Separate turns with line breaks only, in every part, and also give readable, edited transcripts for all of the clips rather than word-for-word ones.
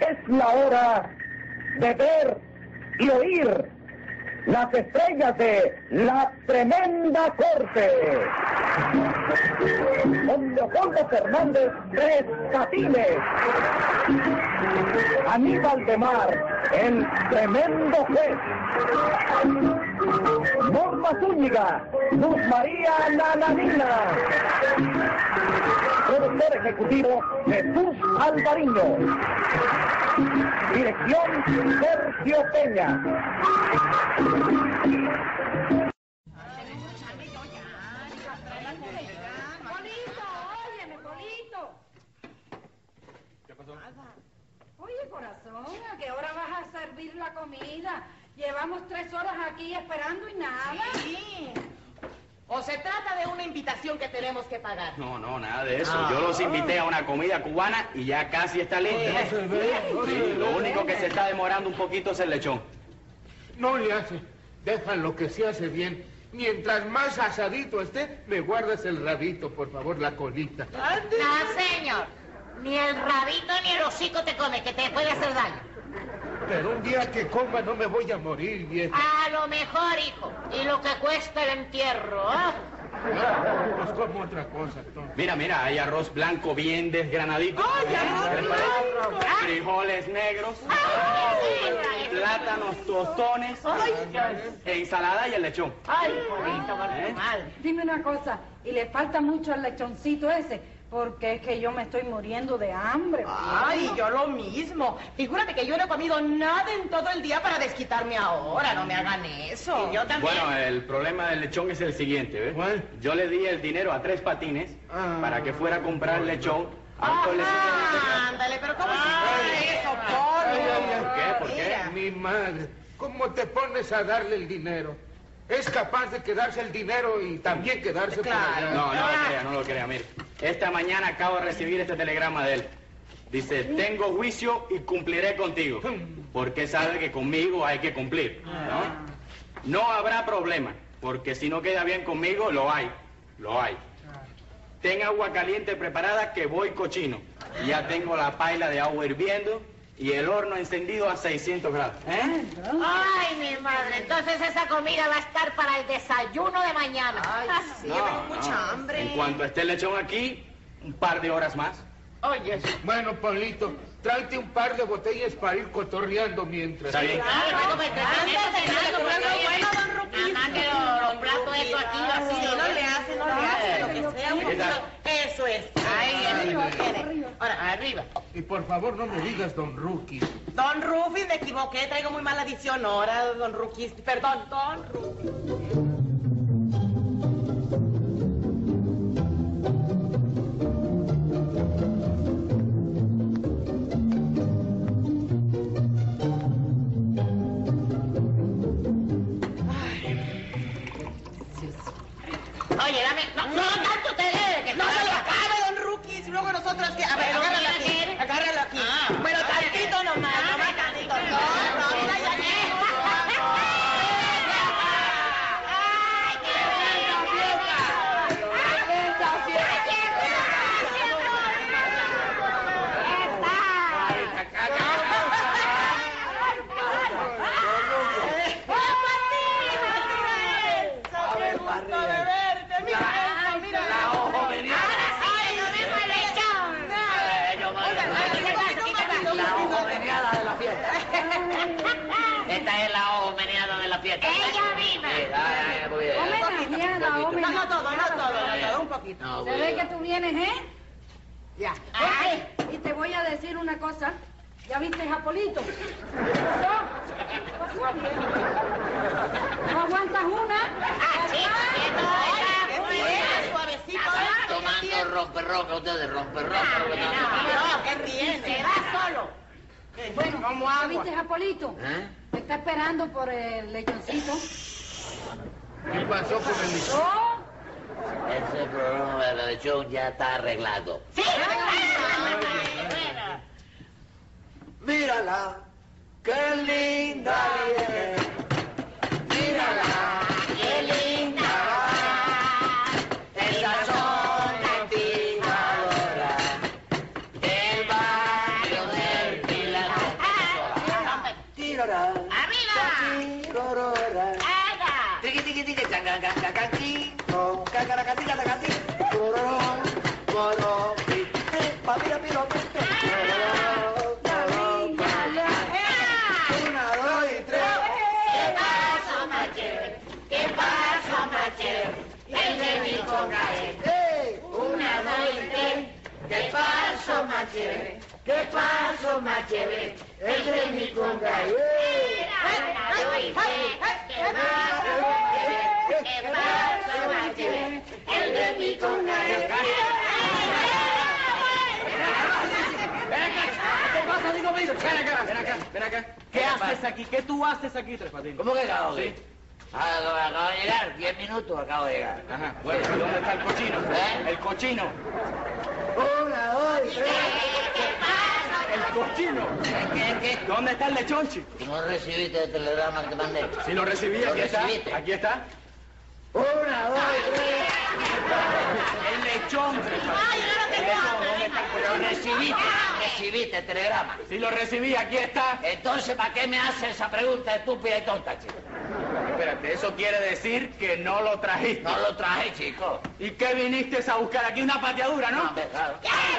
Es la hora de ver y oír las estrellas de La Tremenda Corte. Don Leopoldo Fernández Tres Patines. Aníbal de Mar, el tremendo juez. Norma Zúñiga, Luz María Nananina. Productor ejecutivo Jesús Alvariño. Dirección Sergio Peña.
Polito, óyeme, Polito.
¿Qué pasó?
Oye, corazón, ¿a qué hora vas a servir la comida? Llevamos 3 horas aquí esperando y nada.
Sí. ¿O se trata de una invitación que tenemos que pagar?
No, nada de eso. Yo los invité a una comida cubana y ya casi está lista. Sí, lo único que se está demorando un poquito es el lechón.
No le hace. Déjalo que se hace bien. Mientras más asadito esté, me guardas el rabito, por favor, la colita.
No, señor. Ni el rabito ni el hocico te come, que te puede hacer daño.
Pero un día que coma no me voy a morir, vieja.
A lo mejor, hijo. Y lo que cuesta el entierro, ¿ah?
Pues como otra cosa, entonces.
Mira, hay arroz blanco bien desgranadito.
¡Ay, arroz blanco!
Frijoles negros. Plátanos tostones. Ensalada y el lechón.
Ay, Polito, mal.
Dime una cosa, ¿y le falta mucho el lechoncito ese? Porque es que yo me estoy muriendo de hambre.
Ay, yo lo mismo. Figúrate que yo no he comido nada en todo el día para desquitarme ahora. No me hagan eso.
Y yo también.
Bueno, el problema del lechón es el siguiente, ¿ves?
¿Cuál?
Yo le di el dinero a Tres Patines para que fuera a comprar el lechón.
Ándale, pero ¿cómo se eso, Polo?
¿Por qué?
Mi madre, ¿cómo te pones a darle el dinero? Es capaz de quedarse el dinero y también quedarse por allá.
No lo crea, mire. Esta mañana acabo de recibir este telegrama de él. Dice, tengo juicio y cumpliré contigo. Porque sabe que conmigo hay que cumplir, ¿no? No habrá problema, porque si no queda bien conmigo, lo hay. Ten agua caliente preparada que voy cochino. Ya tengo la paila de agua hirviendo y el horno encendido a 600 grados.
Ay, mi madre, entonces esa comida va a estar para el desayuno de mañana.
Ay, sí, yo tengo mucha hambre.
En cuanto esté el lechón aquí, un par de horas más.
Oye,
Bueno, Pablito, tráete un par de botellas para ir cotorreando mientras.
¿Está bien?
Bueno, pues bueno, don Ruquín. Ajá, que los platos estos aquí, así.
sí, no le hace, lo que sea. Un
¿Qué
poquito.
tal?
Eso es. Ahí, ahora, arriba.
Y por favor, no me digas don Rookie.
Don Rufi, me equivoqué, traigo muy mala dicción ahora, don Ruki. Perdón, don Rufi.
Oye, dame. No tanto te debe que
No se lo acabe, don Ruki. Luego nosotros que. A ver,
Pero
agárralo
mira
aquí.
que-
Agárralo aquí.
Ah.
Bueno, tantito nomás tantito. No, mira, ya
Esta es la ojo meneada de la fiesta. Ella misma.
No todo, un poquito.
Se ve que tú vienes, ¿eh?
Ya.
Ay, y te voy a decir una cosa. ¿Ya viste a Polito? ¿No aguantas una?
Suavecito.
Tomando romperroca ustedes, romperroca.
No, ¿qué tiene?
Se va solo.
Bueno,
Como
¿ya
agua.
viste a Polito? Te está esperando por el lechoncito.
¿Qué pasó con el lechón?
¿Oh?
Ese problema del lechón ya está arreglado.
Sí.
Mírala, qué linda viene. Mírala, qué linda va. Esas son las timadoras del barrio del Pilar. chachirorá.
¡Arriba! ¡Haga!
Tiqui, tiqui, tiqui, changanganganganqui, con cacaracatica, tacati, turorón, morón, papira, piro, una, dos y tres.
¿Qué pasó, machete? ¿Qué pasó, machete? El de mi congae. Una, dos y tres. ¿Qué pasó, machete? ¿Qué pasó, machete? El de mi congae. Una, dos y tres. ¿Qué pasó, machete? ¿Qué pasó, machete? El de mi congae.
¿Qué pasa, digo, ven acá. ¿Qué haces aquí? ¿Qué tú haces aquí, Tres Patines?
¿Cómo que acabo de
Sí.
llegar? Acabo de llegar, 10 minutos acabo de llegar.
Ajá, bueno, ¿y dónde está el cochino?
¿Eh?
El cochino.
Una, dos y tres.
El cochino.
¿Qué?
¿Dónde está el lechonchi?
¿Tú no recibiste el telegrama que te mandé?
Si lo recibí,
¿Lo
aquí está.
recibiste?
Aquí está.
Una, dos y tres.
El lechón, Tres Patines. El lechón, ¿dónde está el
Lo
cochino?
recibiste el telegrama.
Si lo recibí, aquí está.
Entonces, ¿para qué me haces esa pregunta estúpida y tonta, chico?
Espérate, eso quiere decir que no lo trajiste.
No lo traje, chico.
¿Y qué viniste a buscar aquí? Una pateadura, ¿no?
Hombre, claro.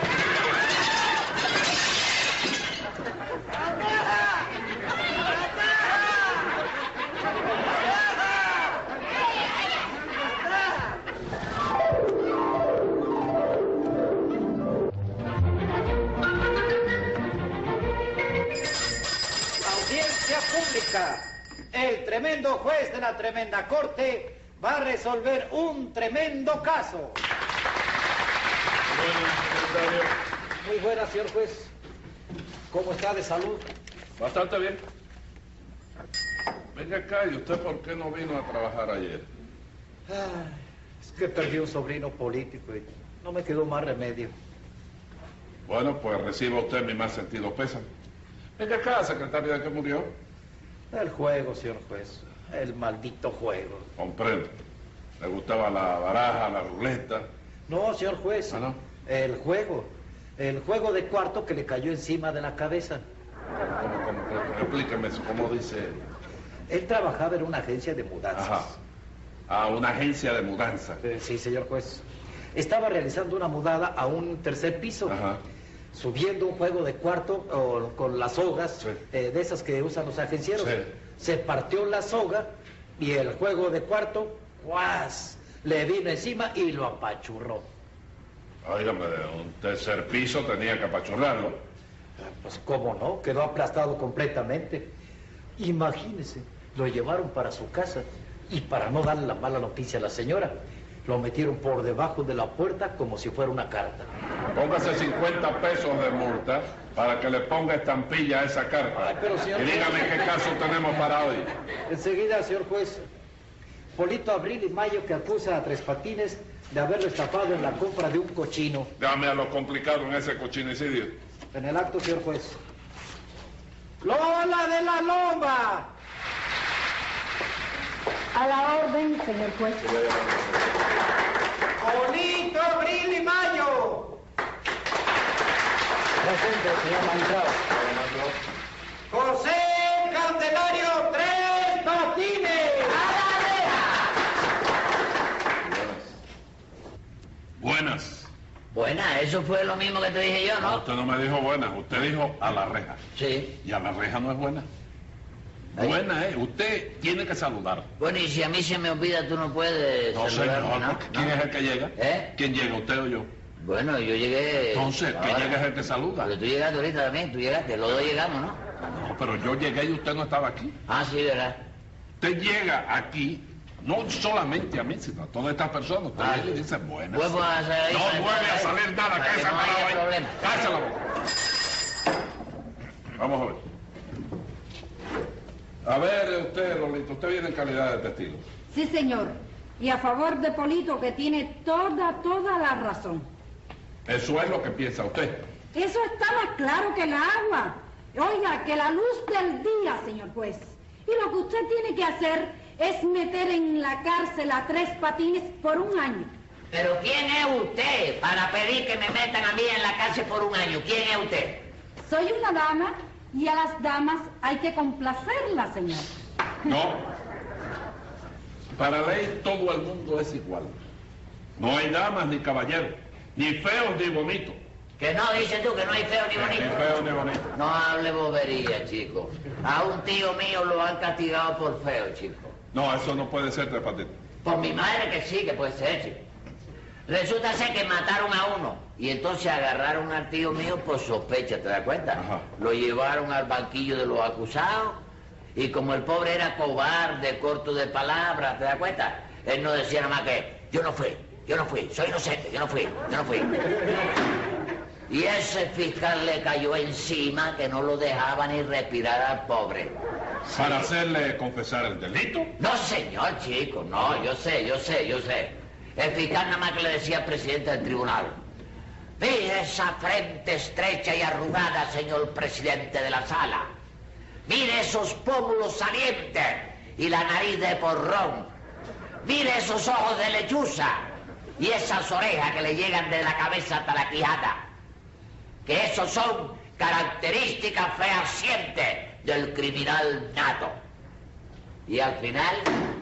Audiencia pública. El tremendo juez de la tremenda corte va a resolver un tremendo caso. Muy buenas, señor juez. ¿Cómo está de salud?
Bastante bien. Venga acá, ¿y usted por qué no vino a trabajar ayer?
Es que perdí un sobrino político y no me quedó más remedio.
Bueno, pues reciba usted mi más sentido pésame. Venga acá, secretaria, ¿de qué murió?
El juego, señor juez. El maldito juego.
Comprendo. ¿Le gustaba la baraja, la ruleta?
No, señor juez.
¿Ah, no?
El juego. El juego de cuarto que le cayó encima de la cabeza.
¿Cómo? Explíqueme eso, ¿cómo dice?
Él trabajaba en una agencia de mudanzas.
Ajá. Ah, una agencia de mudanza.
Sí, señor juez. Estaba realizando una mudada a un tercer piso.
Ajá.
Subiendo un juego de cuarto con las sogas,
Sí.
de esas que usan los agencieros.
Sí.
Se partió la soga y el juego de cuarto, ¡guas! Le vino encima y lo apachurró.
Óigame, de un tercer piso tenía que apachurrarlo.
Pues cómo no, quedó aplastado completamente. Imagínese, lo llevaron para su casa y para no darle la mala noticia a la señora, lo metieron por debajo de la puerta como si fuera una carta.
Póngase 50 pesos de multa para que le ponga estampilla a esa carta.
Ay, pero, señor
Y dígame
juez.
qué caso tenemos para hoy.
Enseguida, señor juez. Polito Abril y Mayo que acusa a Tres Patines de haberlo estafado en la compra de un cochino.
Dame a lo complicado en ese cochinicidio.
En el acto, señor juez. ¡Lola de la Loma!
A la orden, señor juez.
Polito Abril y Mayo. Presente, señor magistrado. José Candelario Tres Patines.
Buenas.
Buena, eso fue lo mismo que te dije yo,
No,
¿no?
usted no me dijo buenas, usted dijo a la reja.
Sí.
Y a la reja no es buena.
Ahí.
Buena, Usted tiene que saludar.
Bueno, y si a mí se me olvida, tú no puedes
No,
saludarme,
señor,
¿no?
porque ¿quién
¿No?
es el que llega?
¿Eh?
¿Quién llega, usted o yo?
Bueno, yo llegué...
Entonces, ¿quién
ahora.
llega es el que saluda?
Porque tú llegaste ahorita también, tú llegaste, los dos llegamos, ¿no?
No, pero yo llegué y usted no estaba aquí.
Ah, sí, ¿verdad?
Usted llega aquí, no solamente a mí, sino a todas estas personas. Usted
Ah,
llega y
sí.
dice buenas.
Vuelvo a salir ahí
No
para
vuelve a
entrar ahí,
salir nada,
para
cállese
que no haya
parado ahí.
problema.
Cállese la boca. Vamos a ver. A ver, usted, Lolito, usted viene en calidad de testigo.
Sí, señor. Y a favor de Polito, que tiene toda la razón.
Eso es lo que piensa usted.
Eso está más claro que el agua. Oiga, que la luz del día, señor juez. Y lo que usted tiene que hacer es meter en la cárcel a Tres Patines por un año.
Pero ¿quién es usted para pedir que me metan a mí en la cárcel por un año? ¿Quién es usted?
Soy una dama Y a las damas hay que complacerlas, señor.
No. Para ley todo el mundo es igual. No hay damas ni caballeros, ni feos ni bonitos.
Que no, dices tú, que no hay feo ni
Ni
bonito.
feos ni bonitos.
No hable bobería, chico. A un tío mío lo han castigado por feo, chico.
No, eso no puede ser, Tres Patines.
Por mi madre que sí, que puede ser, chico. Resulta ser que mataron a uno y entonces agarraron al tío mío por sospecha, ¿te das cuenta?
Ajá.
Lo llevaron al banquillo de los acusados y como el pobre era cobarde, corto de palabras, ¿te das cuenta? Él no decía nada más que, yo no fui, soy inocente, yo no fui. Y ese fiscal le cayó encima que no lo dejaba ni respirar al pobre.
¿Para hacerle confesar el delito?
No, señor, chico, no, yo sé. El fiscal nada más que le decía al presidente del tribunal, mire esa frente estrecha y arrugada, señor presidente de la sala. Mire esos pómulos salientes y la nariz de porrón. Mire esos ojos de lechuza y esas orejas que le llegan de la cabeza hasta la quijada. Que esos son características fehacientes del criminal nato. Y al final,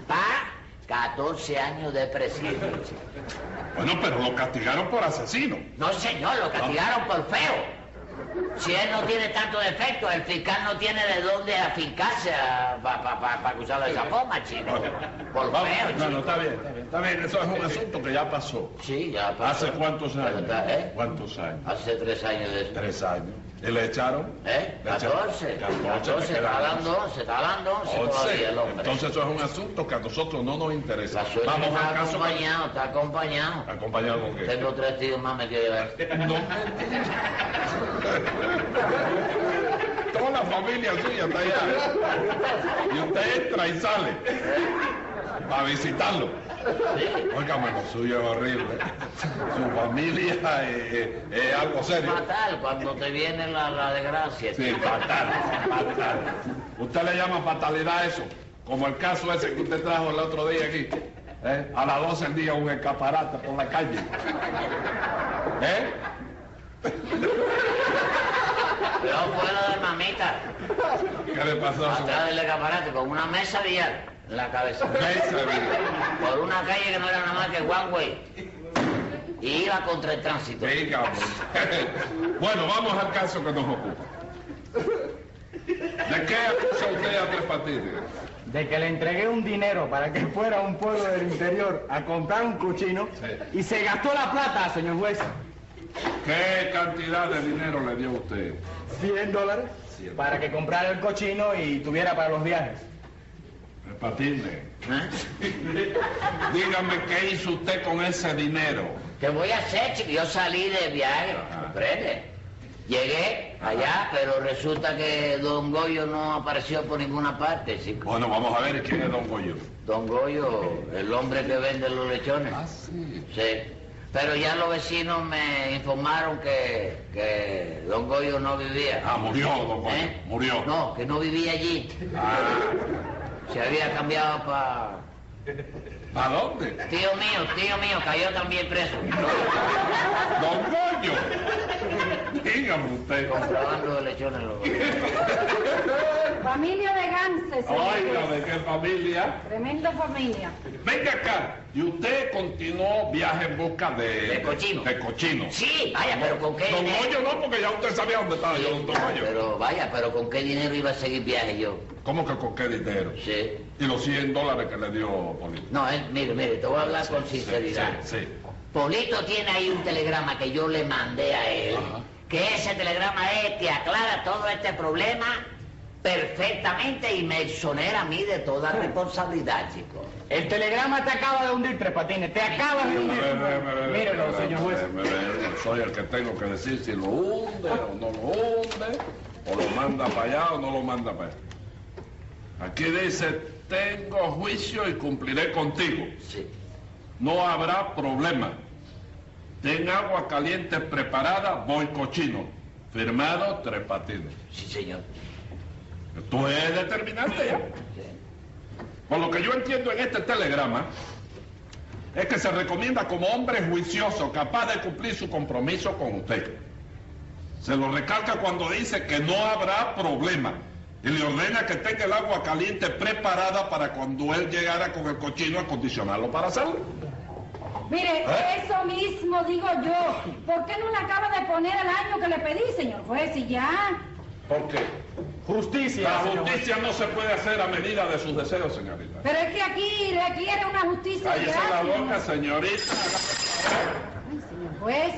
14 años de presidio.
Bueno, pero lo castigaron por asesino.
No, señor, lo castigaron por feo. Si él no tiene tanto defecto, el fiscal no tiene de dónde afincarse para acusarlo de esa forma, chico. Por
Vamos,
feo, chico.
no, está bien, eso es un asunto que ya pasó.
Sí, ya pasó.
¿Hace cuántos años?
¿Eh?
¿Cuántos años?
Hace 3 años de eso.
3 años. ¿Y le echaron?
¿Eh?
Le echaron.
14, se está dando 11 todavía el hombre.
Entonces eso es un asunto que a nosotros no nos interesa.
La suerte
Vamos
está
al caso.
acompañado.
¿Acompañado con qué?
Tengo 3 tíos más, me quiero llevar.
No me digas. Toda la familia suya está allá. Y usted entra y sale para visitarlo. Óigame, lo suyo es horrible. Su familia es algo serio.
Fatal, cuando te viene la desgracia.
Sí, fatal. ¿Usted le llama fatalidad a eso? Como el caso ese que usted trajo el otro día aquí. A las 12 del día un escaparate por la calle.
Pero fue lo de mamita.
¿Qué le pasó a su
Atrás del escaparate con una mesa billar en la cabeza.
mesa, mire?
Por una calle que no era nada más que one way. Y iba contra el tránsito.
Venga, bueno, vamos al caso que nos ocupa. ¿De qué acusa usted a Tres Patines?
De que le entregué un dinero para que fuera a un pueblo del interior a comprar un cochino y se gastó la plata, señor juez.
¿Qué cantidad de dinero le dio usted?
$100 para que comprara el cochino y tuviera para los viajes.
Tres Patines,
¿Eh?
dígame qué hizo usted con ese dinero.
¿Qué voy a hacer, chico? Yo salí de viaje, ¿comprende? Llegué allá, pero resulta que don Goyo no apareció por ninguna parte, chico.
Bueno, vamos a ver quién es don Goyo.
Don Goyo, el hombre que vende los lechones.
Sí.
Sí. Pero ya los vecinos me informaron que don Goyo no vivía.
Murió don Goyo.
¿Eh?
Murió.
No, que no vivía allí. Se había cambiado para...
¿A dónde?
Tío mío, cayó también preso.
Don Goyo. Dígame usted.
Contrabando de lechones.
Familia de Ganses, señor
Oiga,
juez.
¿de qué familia?
Tremenda familia.
Venga acá. Y usted continuó viaje en busca
De cochino.
De cochino.
Sí, vaya, pero ¿con qué
Don
dinero?
Goyo no, porque ya usted sabía dónde estaba yo, don Goyo.
Pero vaya, pero ¿con qué dinero iba a seguir viaje yo?
¿Cómo que con qué dinero?
Sí.
Y los $100 que le dio Polito.
No, mire, te voy a hablar con
Sí,
sinceridad.
sí.
Polito tiene ahí un telegrama que yo le mandé a él,
Ajá.
que ese telegrama es que aclara todo este problema perfectamente y me exonera a mí de toda responsabilidad, chico.
El telegrama te acaba de hundir, Tres Patines, te acaba de hundir. Mírelo, señor juez.
Soy el que tengo que decir si lo hunde o no lo hunde, o lo manda para allá o no lo manda para allá. Aquí dice, tengo juicio y cumpliré contigo.
Sí.
No habrá problema. Ten agua caliente preparada, voy cochino. Firmado, Tres Patines.
Sí, señor.
Esto es determinante ya.
Sí.
Por lo que yo entiendo en este telegrama, es que se recomienda como hombre juicioso, capaz de cumplir su compromiso con usted. Se lo recalca cuando dice que no habrá problema. Y le ordena que tenga el agua caliente preparada para cuando él llegara con el cochino acondicionarlo para hacerlo.
Mire, eso mismo digo yo. ¿Por qué no le acaba de poner el año que le pedí, señor juez? Y ya.
¿Por qué?
Justicia.
La justicia no se puede hacer a medida de sus deseos, señorita.
Pero es que aquí requiere una justicia
Cállese la
gratis.
boca, señorita.
Ay, señor juez.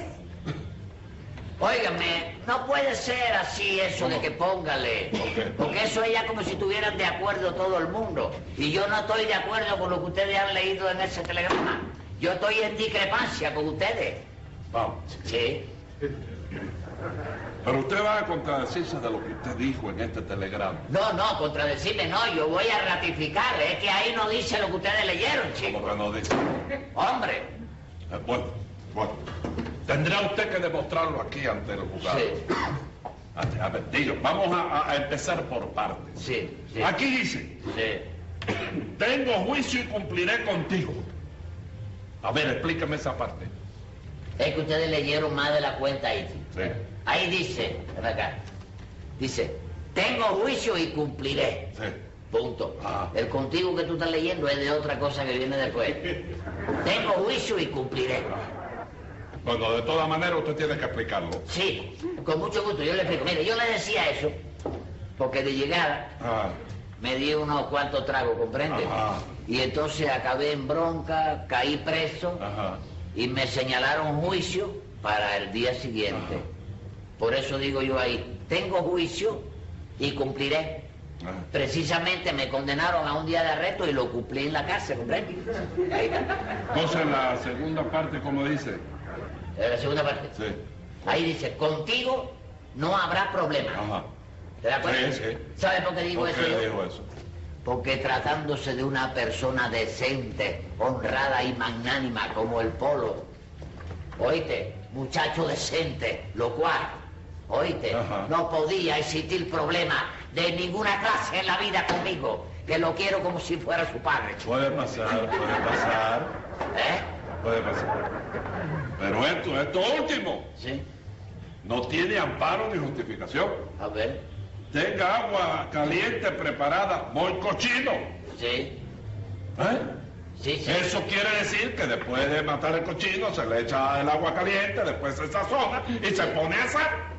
Óigame, no puede ser así eso de que póngale. Porque eso es ya como si estuvieran de acuerdo todo el mundo. Y yo no estoy de acuerdo con lo que ustedes han leído en ese telegrama. Yo estoy en discrepancia con ustedes.
Vamos.
Sí.
Pero usted va a contradecirse de lo que usted dijo en este telegrama.
No, contradecirme no, yo voy a ratificar. Es que ahí no dice lo que ustedes leyeron, chicos.
¿Cómo que no dice?
Hombre.
Bueno. Tendrá usted que demostrarlo aquí ante el juzgado.
Sí.
A ver, digo, vamos a empezar por partes.
Sí.
Aquí dice,
Sí.
tengo juicio y cumpliré contigo. A ver, explícame esa parte.
Es que ustedes leyeron más de la cuenta ahí.
Sí.
Ahí dice, ven acá. Dice, tengo juicio y cumpliré.
Sí.
Punto.
Ah.
El contigo que tú estás leyendo es de otra cosa que viene después. Tengo juicio y cumpliré.
Bueno, de todas maneras usted tiene que explicarlo.
Sí, con mucho gusto, yo le explico. Mire, yo le decía eso porque de llegada me di unos cuantos tragos, ¿comprende?
Ajá.
Y entonces acabé en bronca, caí preso y me señalaron juicio para el día siguiente.
Ajá.
Por eso digo yo ahí, tengo juicio y cumpliré. Precisamente me condenaron a un día de arresto y lo cumplí en la cárcel, ¿comprende? Ahí está.
Entonces la segunda parte, ¿cómo dice?
La segunda parte.
Sí.
Ahí dice, contigo no habrá problema.
Ajá.
¿Te das cuenta?
Sí.
¿Sabes por qué digo
¿Por
eso?
qué
yo?
dijo eso?
Porque tratándose de una persona decente, honrada y magnánima como el Polo, oíste, muchacho decente, lo cual, oíste,
Ajá.
no podía existir problema de ninguna clase en la vida conmigo, que lo quiero como si fuera su padre.
Puede pasar.
¿Eh?
Puede pasar. Pero esto último,
Sí.
no tiene amparo ni justificación.
A ver.
Tenga agua caliente preparada, muy cochino.
Sí. Sí.
Eso quiere decir que después de matar el cochino se le echa el agua caliente, después se sazona y se pone a asar.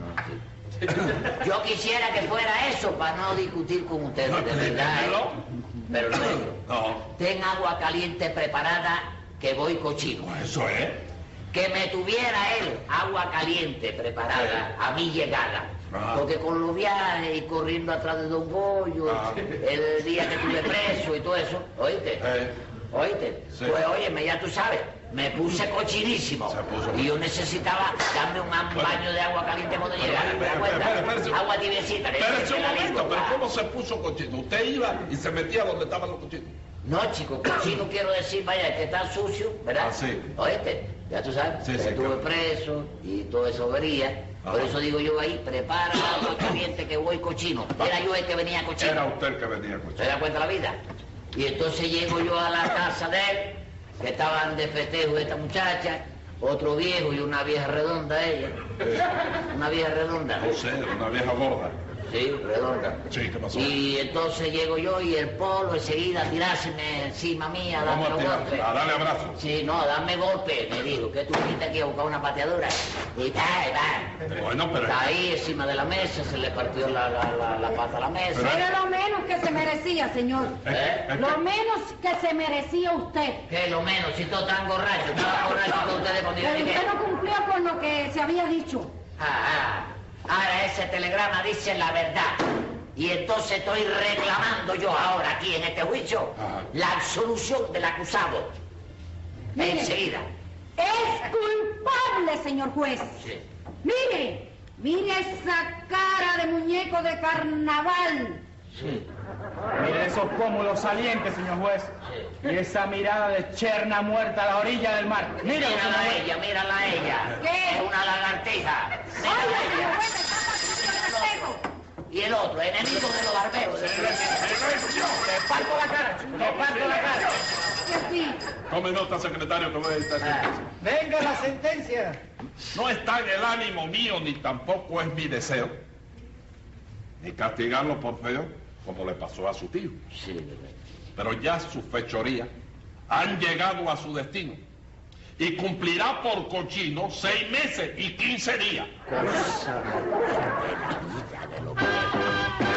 Yo quisiera que fuera eso para no discutir con ustedes, de verdad. Pero no.
No.
Ten agua caliente preparada que voy cochino.
Eso es.
Que me tuviera él agua caliente preparada a mi llegada.
Ajá.
Porque con los viajes y corriendo atrás de Don Goyo,
Ajá.
el día que estuve preso y todo eso, ¿oíste? ¿Oíste?
Sí.
Pues óyeme, ya tú sabes, me puse cochinísimo.
Se puso.
Y yo necesitaba darme un baño de agua caliente cuando llegara. ¿Te das cuenta?
Espérese.
Agua tibiecita.
Espérese un
la
momento,
lengua,
pero
pa.
¿cómo se puso cochino? Usted iba y se metía donde estaban los cochinos.
No, chico, cochino quiero decir, vaya, que está sucio, ¿verdad?
Ah, sí.
¿Oíste? Ya tú sabes,
Sí,
que
sí,
estuve
claro.
preso y todo eso vería. Por
Ajá.
eso digo yo ahí, prepara el agua caliente que voy cochino. Era yo el que venía cochino.
Era usted el que venía
¿Se
cochino.
da cuenta la vida? Y entonces llego yo a la casa de él, que estaban de festejo esta muchacha, otro viejo y una vieja redonda ella. Una vieja redonda.
No sé, una vieja gorda.
Sí, redonda.
Sí, ¿qué pasó?
Y entonces llego yo y el Polo enseguida a tirárseme encima mía, a darme
Vamos a
los
tirar,
golpes.
a darle abrazo.
Sí, no, dame golpe, me dijo, que tú viniste aquí a buscar una pateadura. Y tal.
Bueno, pero...
Está ahí encima de la mesa, se le partió la pata a la mesa.
Pero-
Era lo menos que se merecía, señor. Lo menos que se merecía usted.
¿Qué es lo menos? Si todo tan borracho, estaba borracho con ustedes cuando yo
Pero
llegué.
usted no cumplió con lo que se había dicho.
Ahora ese telegrama dice la verdad. Y entonces estoy reclamando yo ahora aquí en este juicio
Ajá.
la absolución del acusado.
Mire.
Enseguida.
Es culpable, señor juez.
Sí.
Mire esa cara de muñeco de carnaval.
Sí.
Mire esos pómulos salientes, señor juez. Y esa mirada de cherna muerta a la orilla del mar. Míralo, señor
Mírala a
juez.
ella, mírala a ella.
¿Qué?
Es una lagartija. Mírala
Oye,
a
señor
ella.
juez, está pasando el respeto.
Y el otro, enemigo de los barberos.
Te parto la cara, te parto la cara.
Que sí.
Tome nota, secretario, que voy a dictar
Ah.
Venga la sentencia.
No está en el ánimo mío, ni tampoco es mi deseo, ni castigarlo por feo, como le pasó a su tío.
Sí, bebé.
Pero ya sus fechorías han llegado a su destino. Y cumplirá por cochino 6 meses y 15 días.
Cosa más bella de lo que...